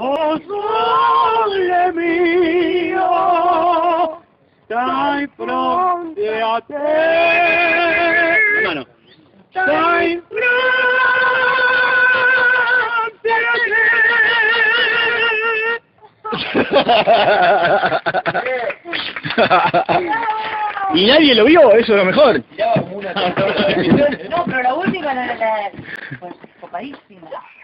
Oh sole mio, stai fronte a te. Mano. Stai fronte a te. Y nadie lo vio, eso es lo mejor. No, pero la última era la... Pues, copadísima.